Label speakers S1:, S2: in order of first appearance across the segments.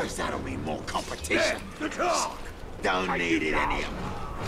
S1: Cause that'll mean more competition.
S2: The talk!
S1: Don't need it any of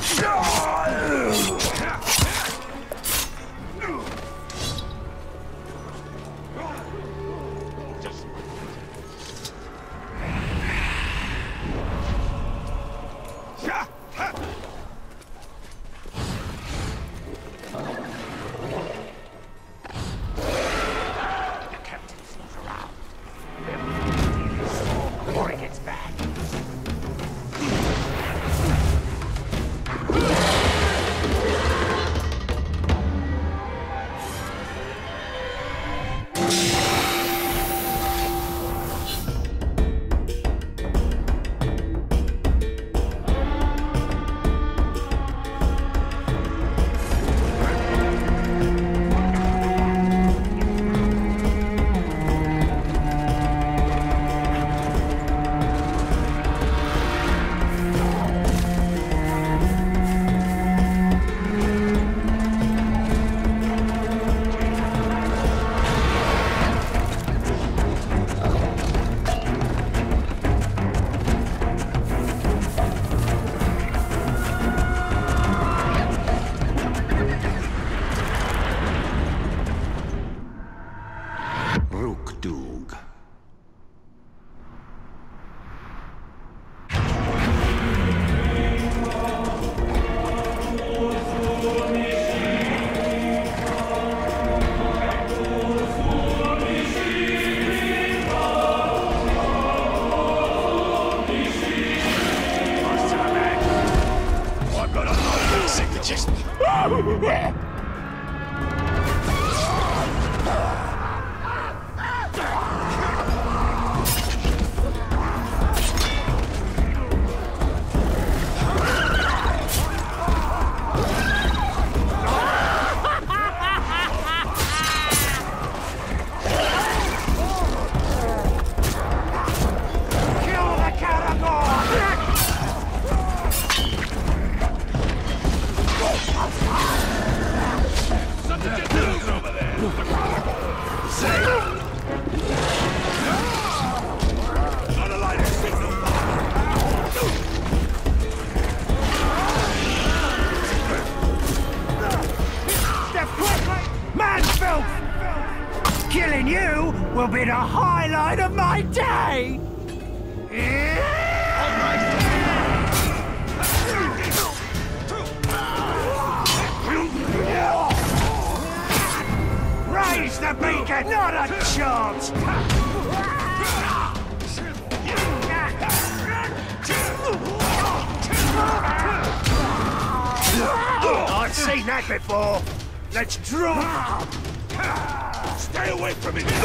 S3: Killing you will be the highlight of my day! Raise the beacon! Not a chance! I've seen that before! Let's draw!
S2: Stay away from it!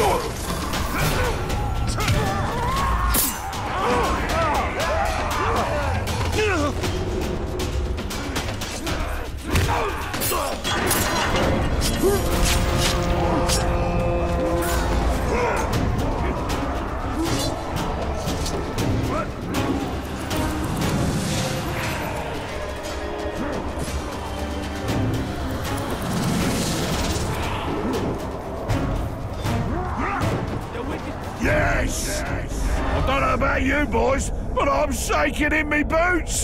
S2: Yes! I don't know about you boys, but I'm shaking in me boots!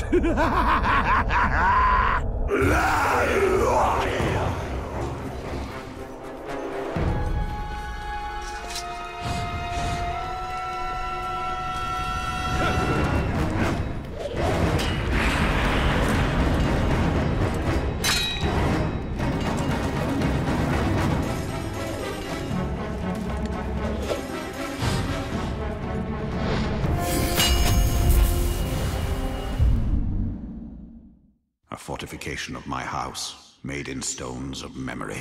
S1: A fortification of my house, made in stones of memory.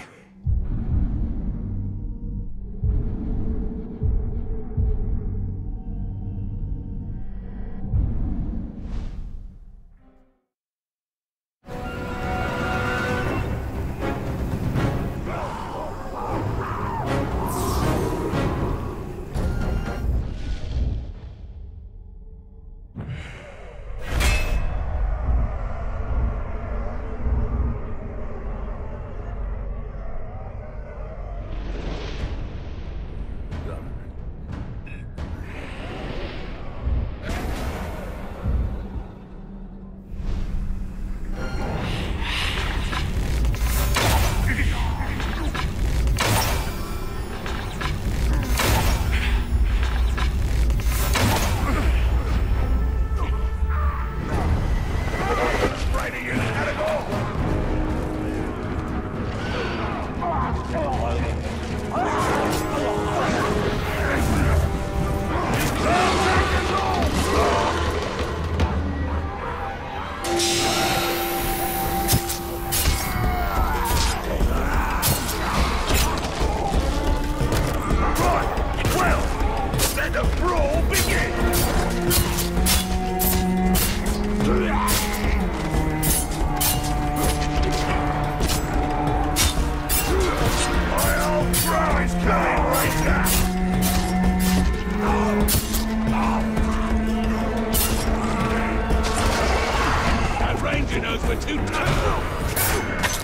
S2: He knows we're too tough.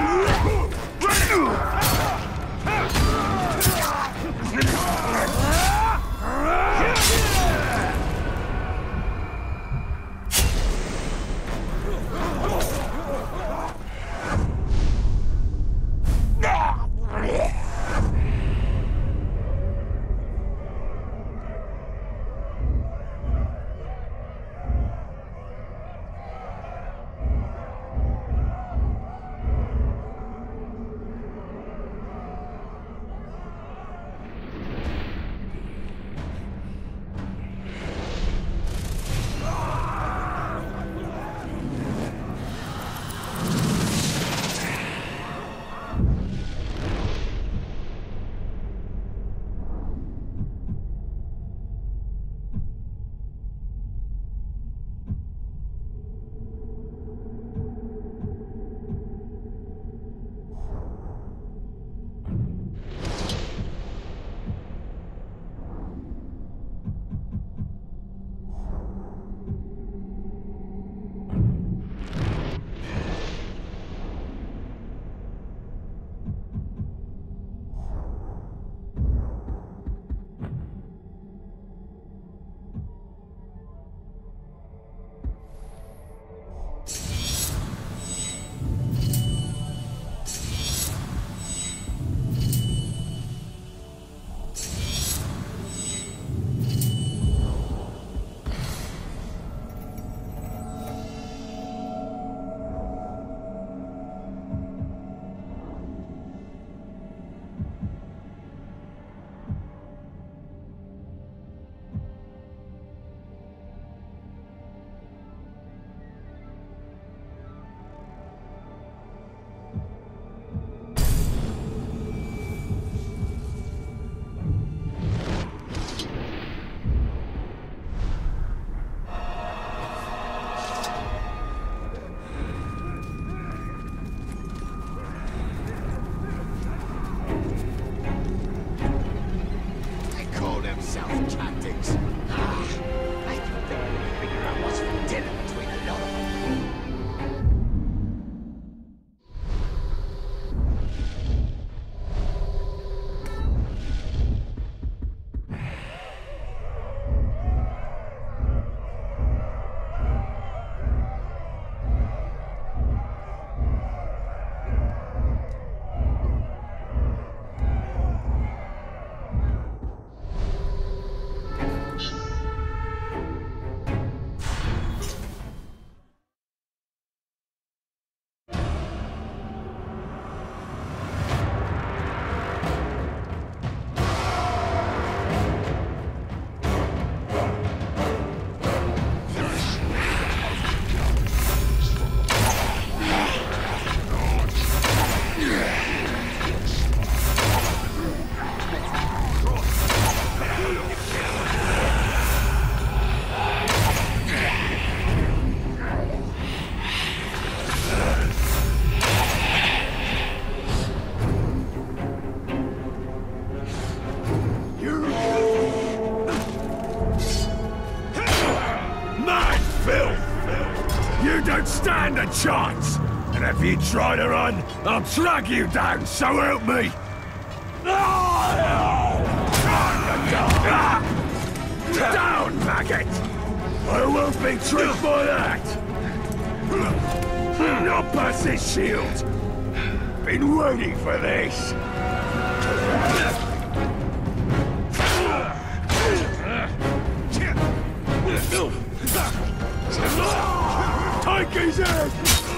S3: Stand a chance! And if you try to run, I'll drag you down, so help me! Down, maggot! I won't be tricked by that! Not past this shield! Been waiting for this! Take his head!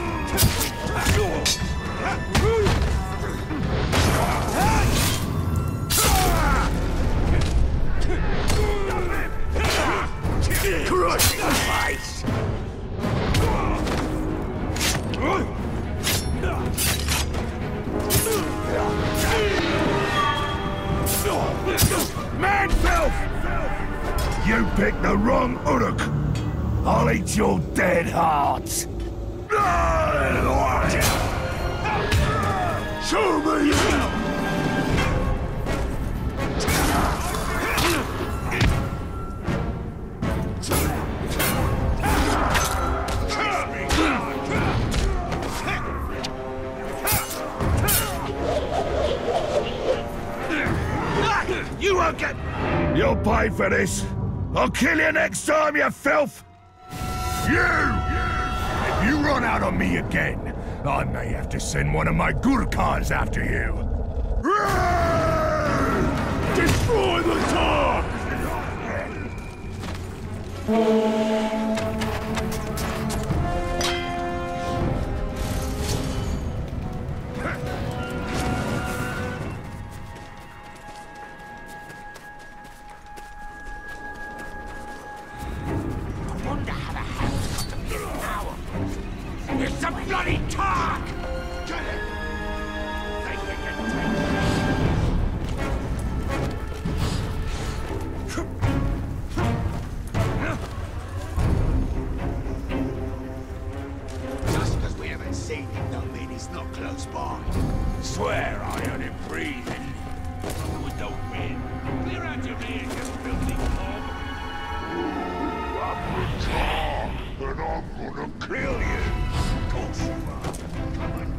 S3: Crush the face! Man filth! You picked the wrong Uruk! I'll eat your dead hearts! Show me! pay for this. I'll kill you next time, you filth! You! If you run out on me again, I may have to send one of my Gurkhas after you. Destroy the Tark!
S2: It's a bloody Tark! Get it! Think we can take it! Just because we haven't seen him don't mean he's not close by. Swear I heard him breathing. With the wind. Clear out your ears, you filthy mob! I'm the Tark, and I'm gonna kill you! Of course you are. Come on,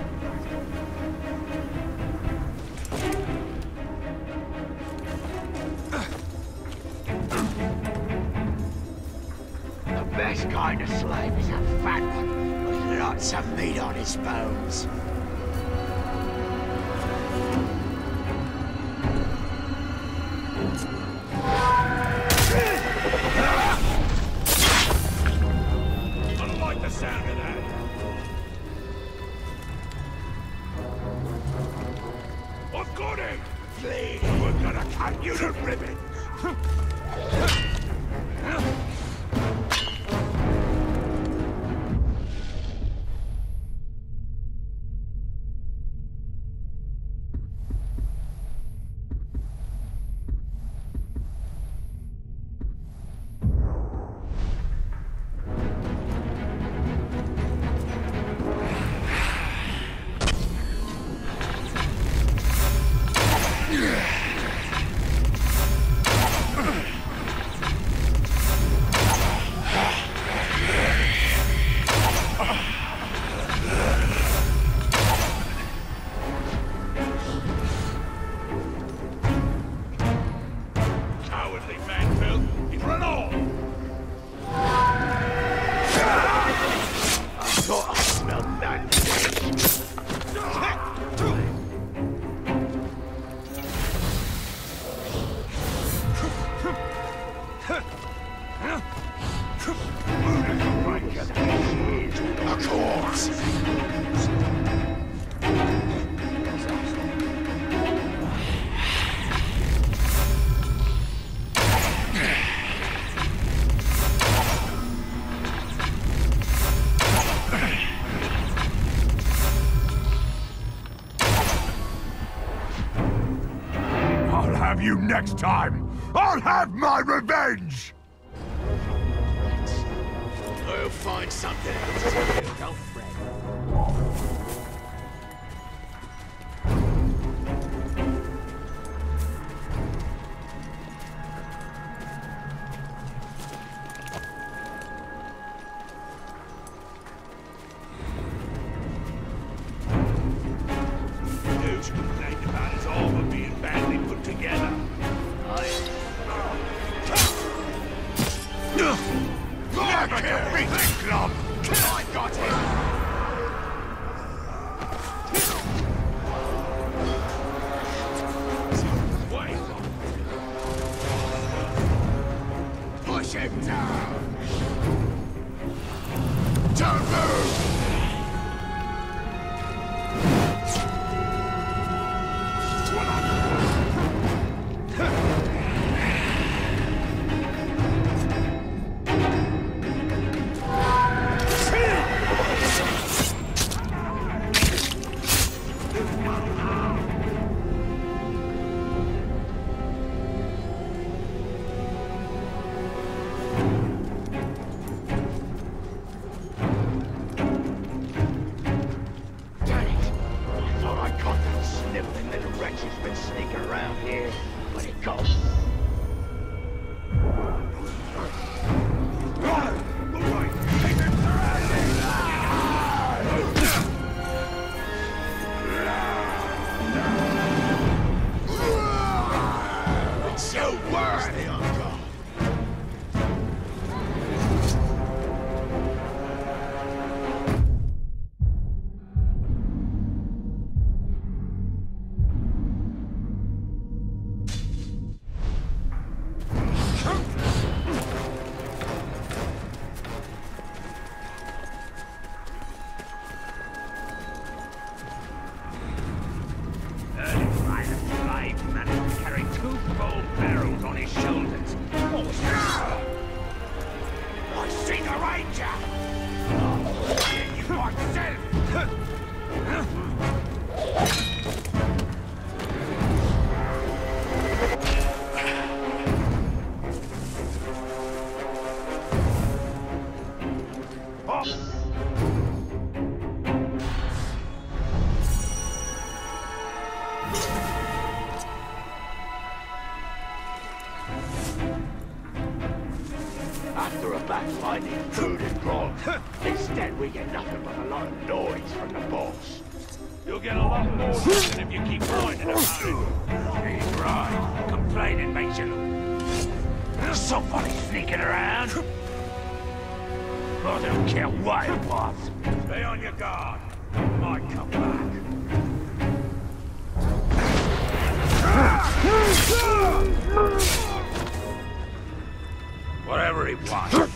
S2: the best kind of slave is a fat one with lots of meat on his bones. I don't like the sound of that. I've got him! Please, we're gonna cut you to ribbons! You next time! I'll have my revenge! I'll find something else to do, don't fret. Dudes complained about his armor being badly put together. Look at me, club! I got him! Wait! Push him down! Don't move! need food and grog. Instead, we get nothing but a lot of noise from the boss. You'll get a lot more than if you keep whining about it. He's right. Complaining makes you look. There's somebody sneaking around. I don't care what it was. Stay on your guard. Might come back. Whatever he wants.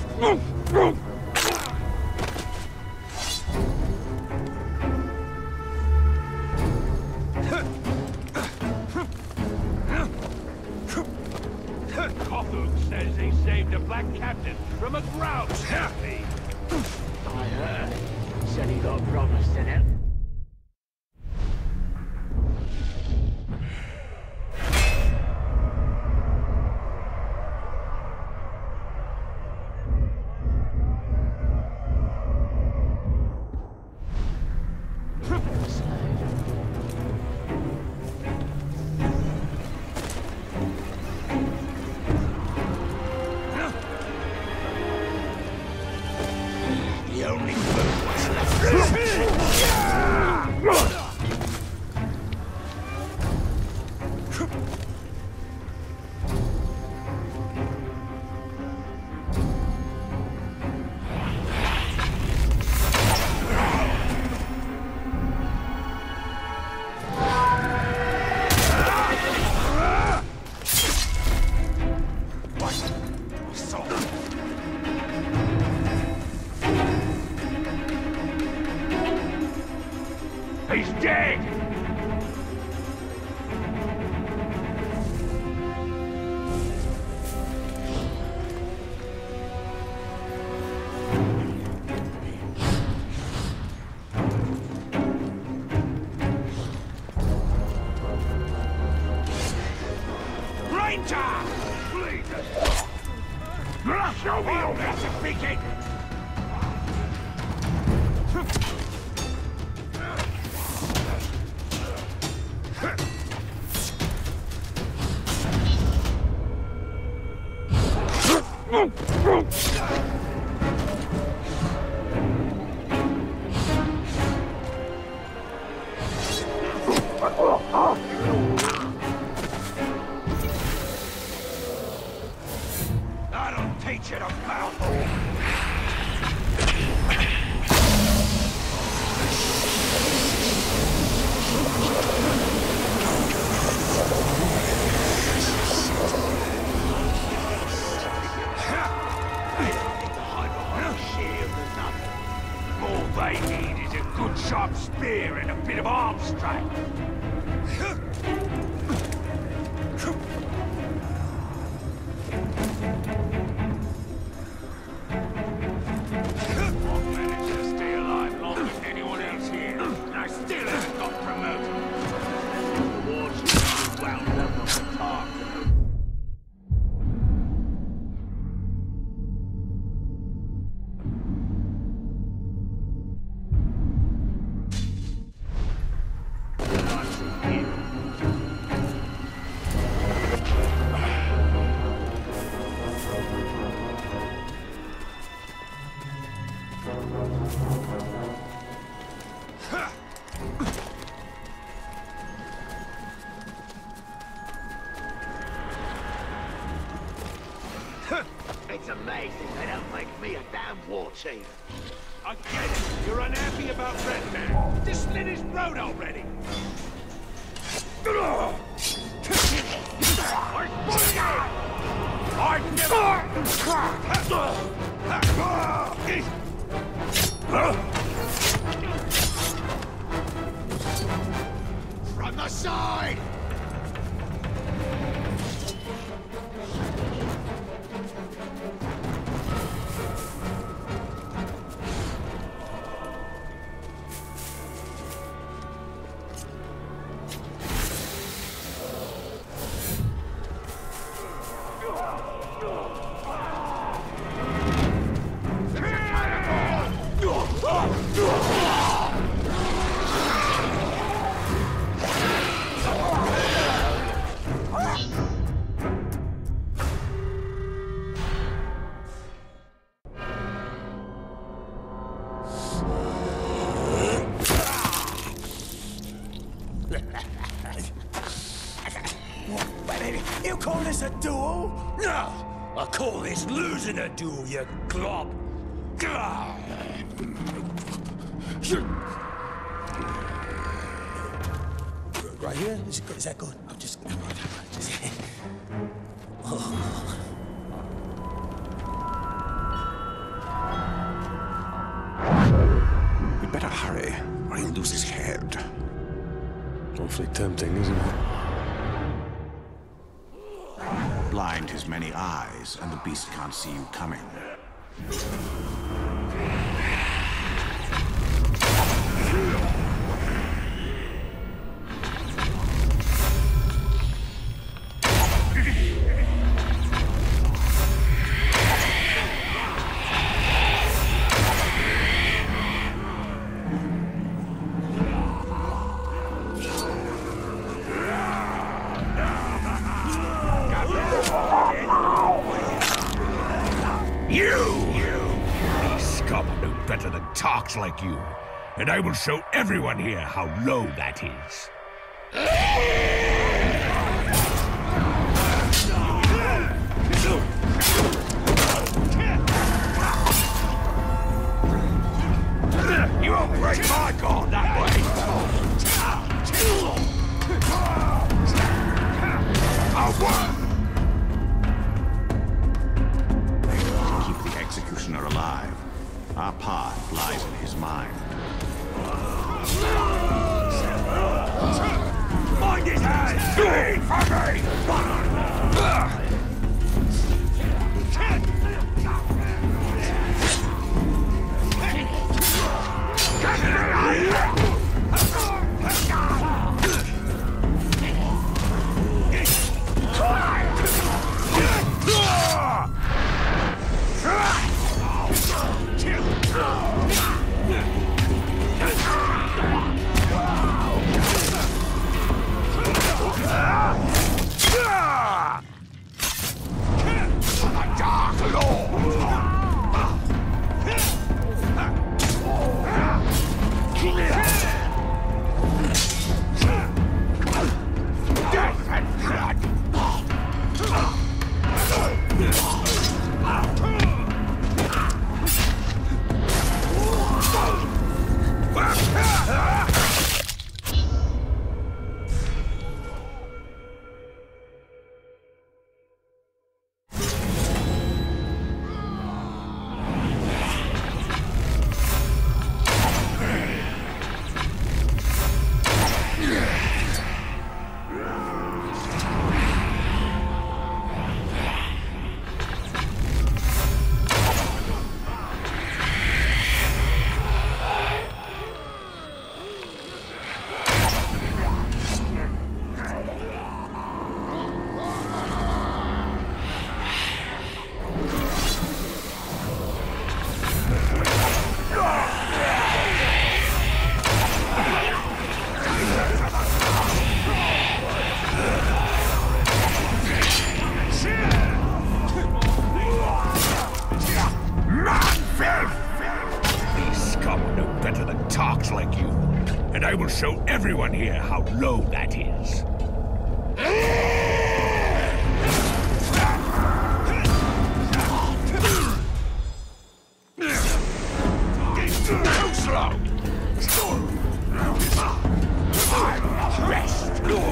S2: Kothuk says he saved a black captain from a grouse happy. I heard. Said he got promised in it. He's dead! Ranger! Please, show me your massive picking! That'll teach you to mouth off. All they need is a good sharp spear and a bit of arm strength. I've managed to stay alive longer than anyone else here. I still haven't got promoted. The war's just wound up on the top. It's amazing they don't make me a damn war chief. I get it. You're unhappy about Red Man. Just slit his throat already. From the side! Oh!
S3: call this a duel?
S2: No! I call this losing a duel, you glob!
S4: Right here? Is that good? I'm just...
S1: We'd better hurry, or he'll lose his head.
S4: Awfully tempting, isn't it?
S1: Blind his many eyes, and the beast can't see you coming.
S3: Better than talks like you, and I will show everyone here how low that is.
S2: You won't break my guard that way!
S1: To keep the executioner alive, our path lies in his mind.
S2: Mind his hands! Bleed for me!
S3: And I will show everyone here how low that is. Too slow! Rest!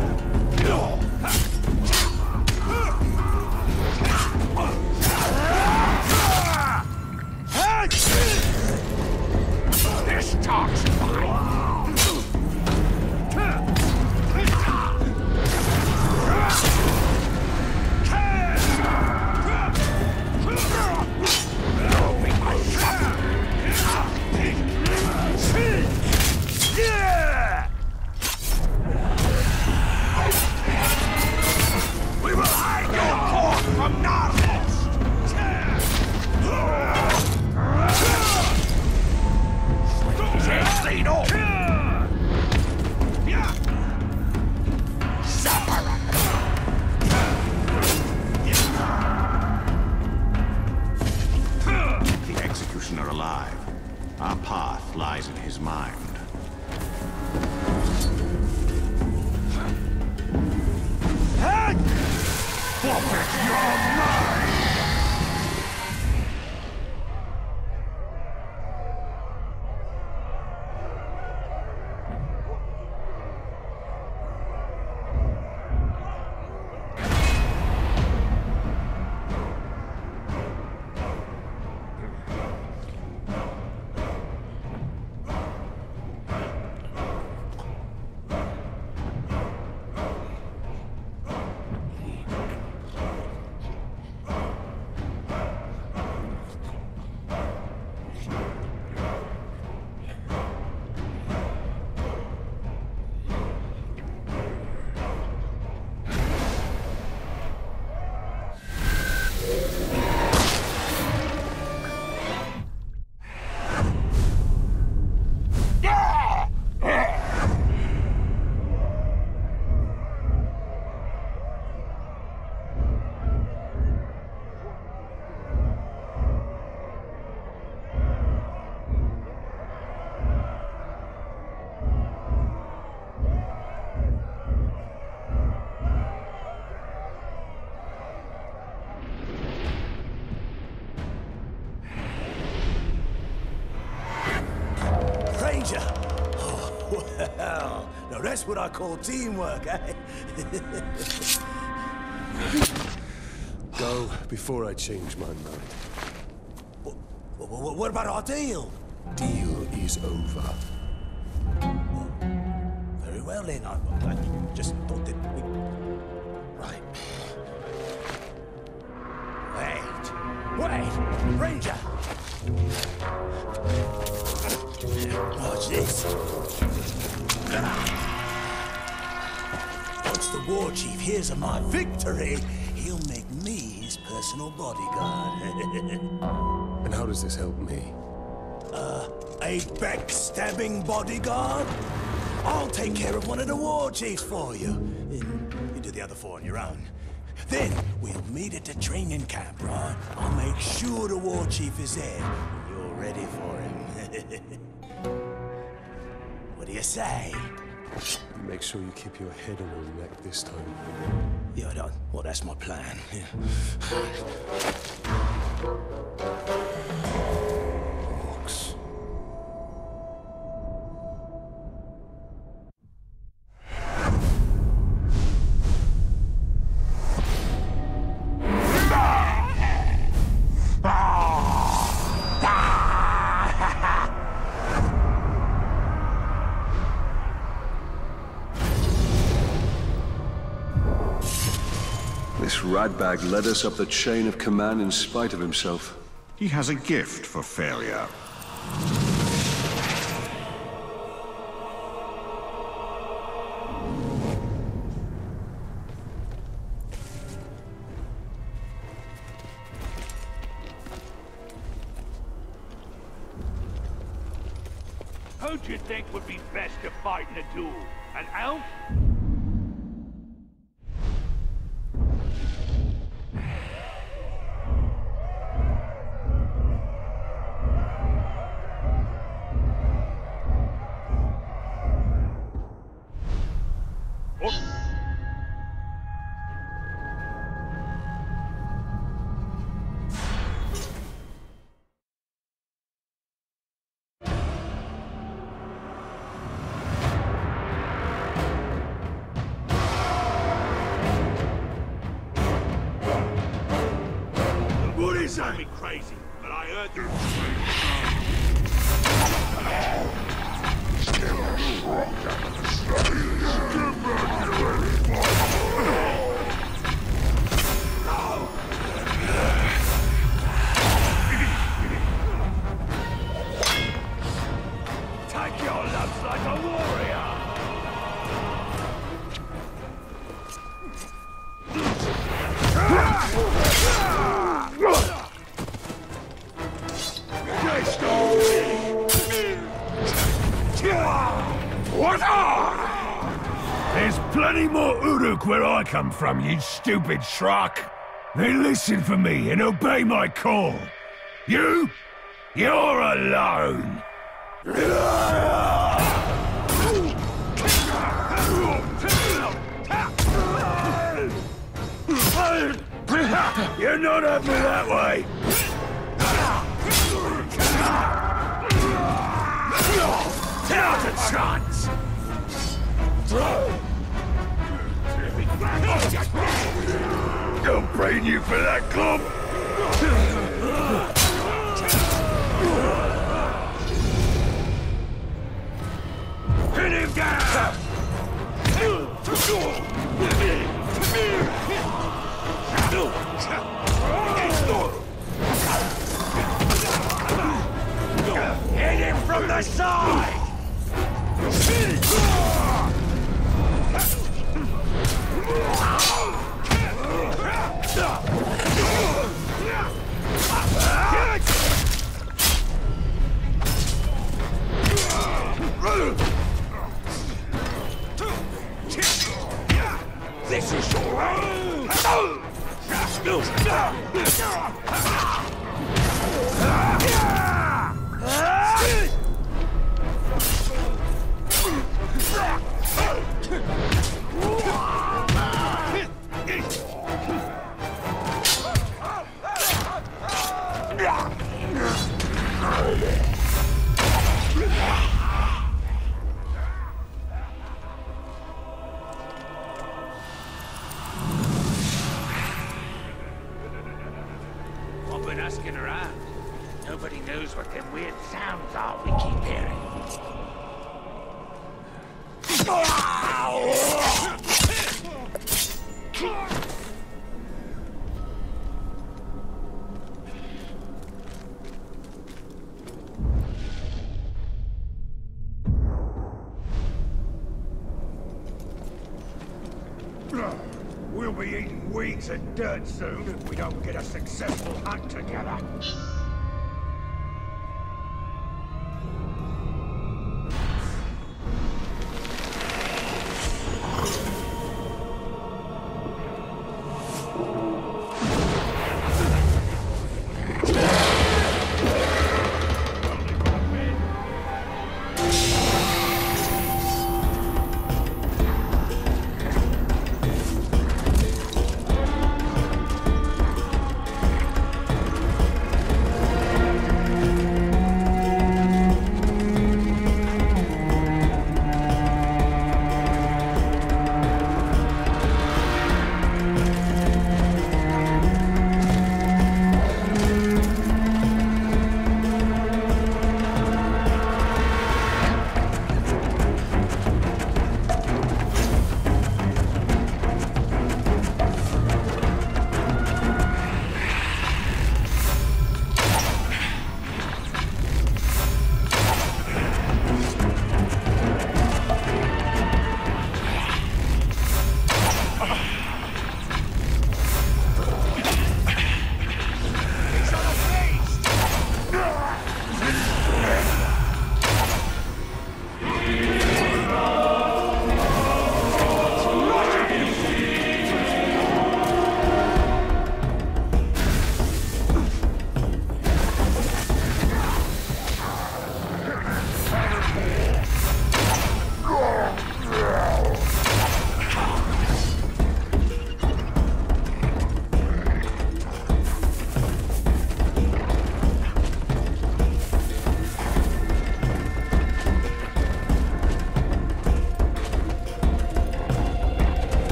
S3: This talks fine! We will hide your corpse from Narnest! Lead off!
S1: The executioner alive. Our path lies in his mind.
S3: Puppet, you're mine!
S4: Oh, well, now that's what I call teamwork, eh? Go before I change my mind. What about our deal? Deal is over. Very well then, I just thought that we... Right. Wait! Ranger! Watch this. Once the war chief hears of my victory, he'll make me his personal bodyguard.
S5: And how does this help me?
S4: A backstabbing bodyguard? I'll take care of one of the war chiefs for you. And you do the other four on your own. Then we'll meet at the training camp, right? I'll make sure the war chief is there. You're ready for him. What do you say?
S5: Make sure you keep your head on your neck this time.
S4: Yeah, well, that's my plan. Yeah.
S5: Orcs.
S6: This ratbag led us up the chain of command in spite of himself.
S1: He has a gift for failure.
S2: Who do you think would be best to fight in a duel? An elf? Sound me crazy, but I heard that. Take your lumps like a warrior.
S3: What? There's plenty more Uruk where I come from, you stupid schrock. They listen for me and obey my call. You're alone. You're not having me that way! Not a chance! Don't brain you for that, club! Hit him down! Hit him from the side! This is your way!
S2: I've been asking around. Nobody knows what them weird sounds are we keep hearing.
S3: We'll be eating weeds and dirt soon if we don't get a successful hunt together.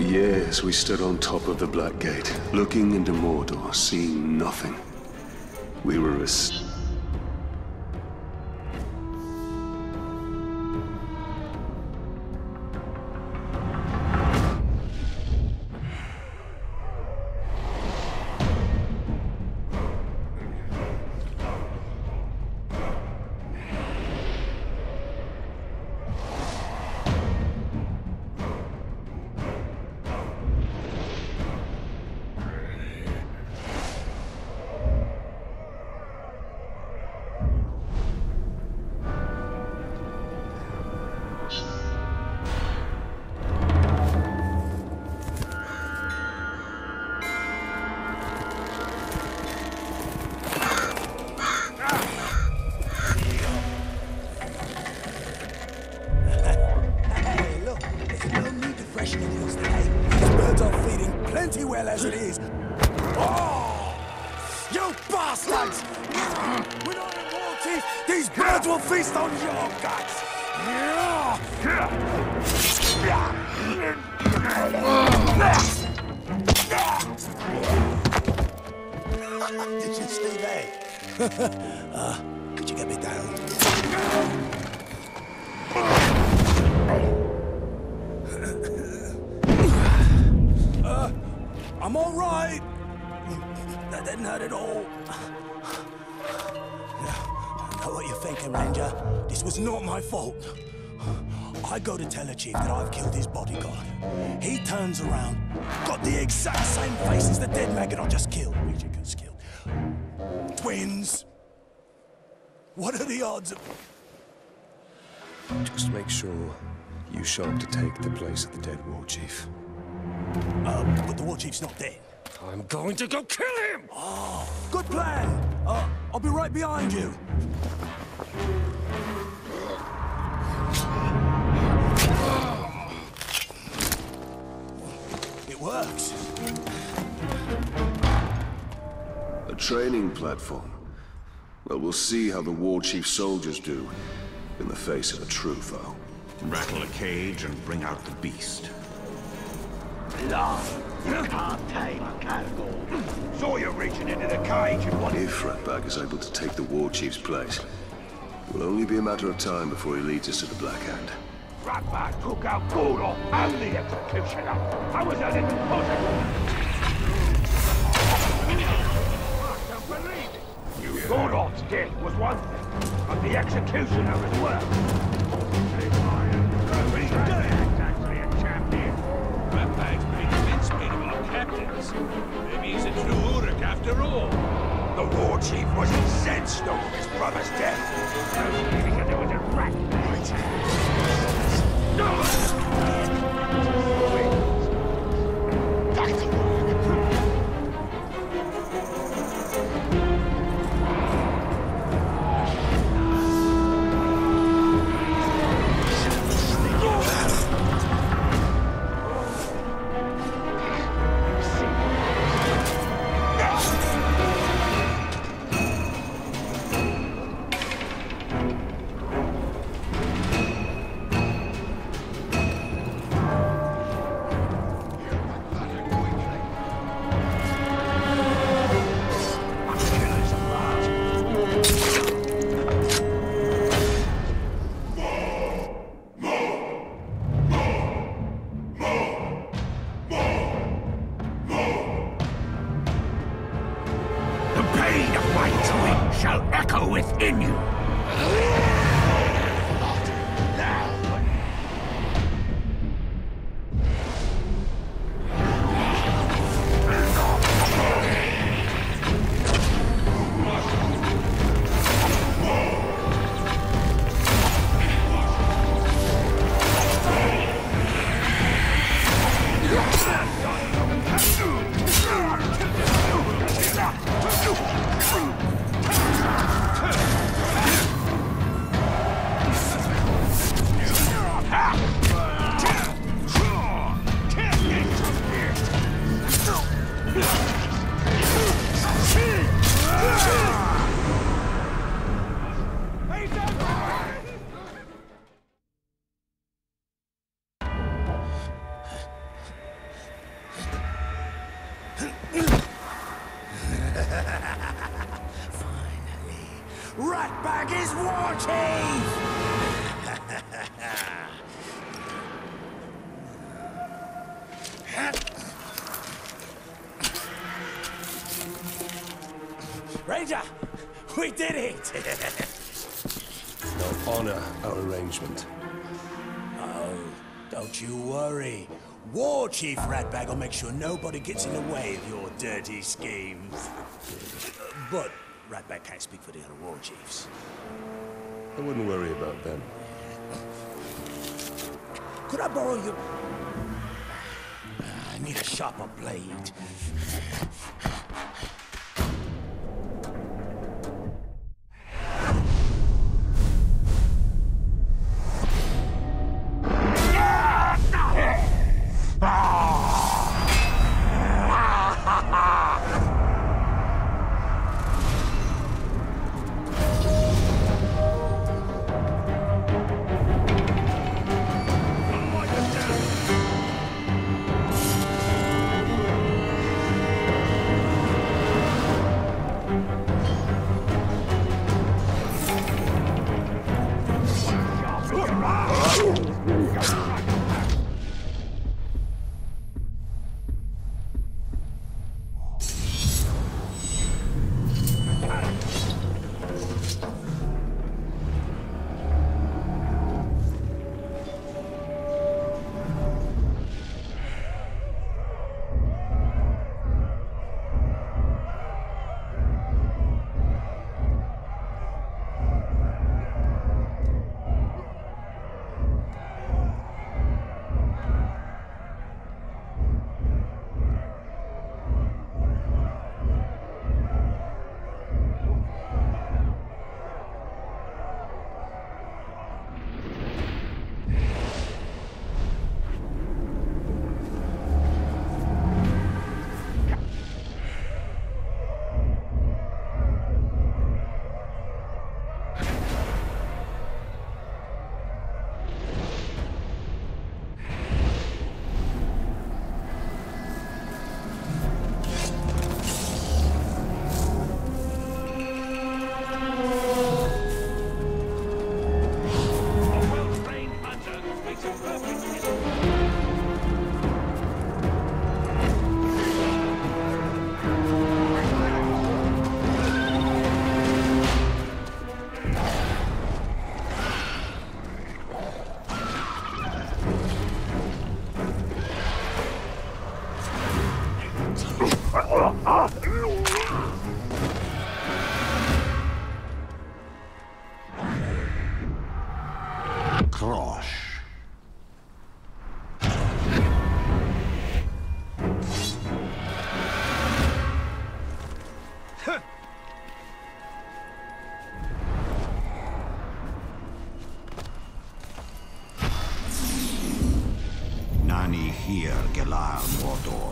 S6: years we stood on top of the Black Gate, looking into Mordor, seeing nothing. We were as...
S4: Well as it is. Oh! You bastards! We're not at war, Chief! These birds will feast on your guts! Did you see that? Could you get me down? I'm all right. That didn't hurt at all. I know what you're thinking, Ranger. This was not my fault. I go to tell the chief that I've killed his bodyguard. He turns around, got the exact same face as the dead maggot I just killed. Regicus killed. Twins. What are the odds of...
S5: Just make sure you show up to take the place of the dead war chief.
S4: But the war chief's not dead.
S5: I'm going to go kill him!
S4: Oh, good plan. I'll be right behind you. It works.
S6: A training platform. Well, we'll see how the war chief's soldiers do in the face of a true foe.
S1: Rattle a cage and bring out the beast.
S2: Lie. You can't tame a cannibal. Saw you reaching into the cage and wanted...
S6: If Ratbag is able to take the war chief's place, it will only be a matter of time before he leads us to the Black Hand.
S2: Ratbag took out Mordor and the executioner. How was that impossible? I don't believe it. Mordor's death was one thing, but the executioner as well. Actually a champion.
S7: Ratbag's made mincemeat of our captains. Maybe he's a true Uruk after all.
S2: The war chief was incensed over his brother's death. Only because there was a rat. Shall echo within you.
S4: Ratbag is war chief! Ranger, we did it!
S5: Now honor our arrangement.
S4: Oh, don't you worry. War Chief Ratbag will make sure nobody gets in the way of your dirty schemes. But Ratbag can't speak for the other war chiefs.
S5: I wouldn't worry about them.
S4: Could I borrow your... I need a sharper blade.
S1: Crosh. Nani here, Gelar Mordor.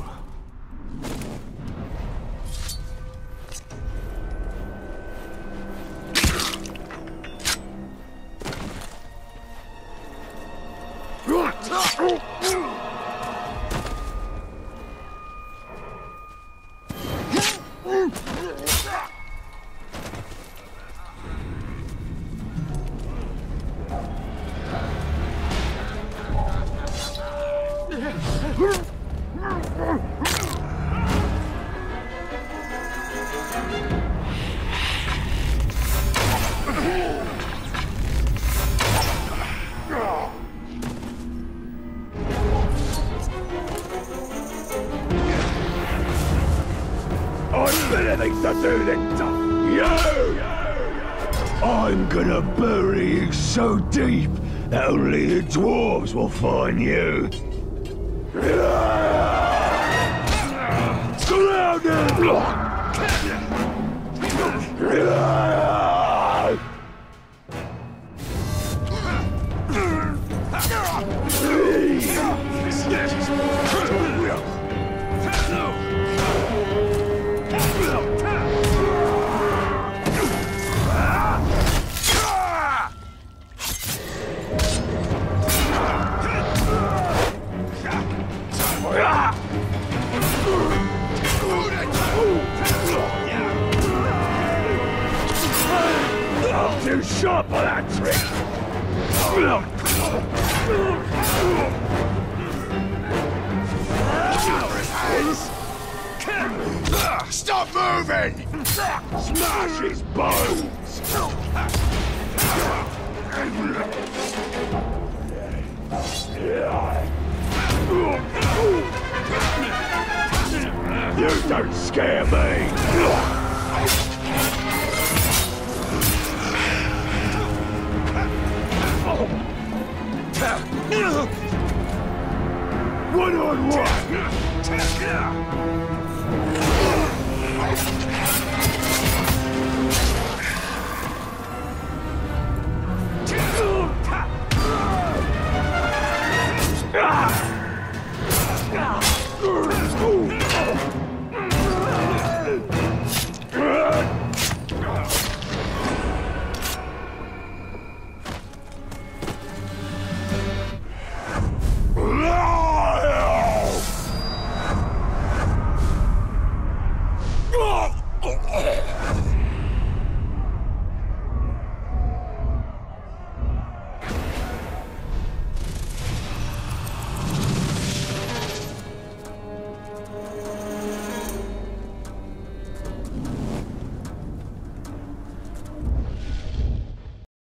S3: Anything to do this stuff. You! I'm gonna bury you so deep that only the dwarves will find you. Surround him! I'm too sharp for that trick! Stop moving! Smash his bones! You don't scare me! One on one!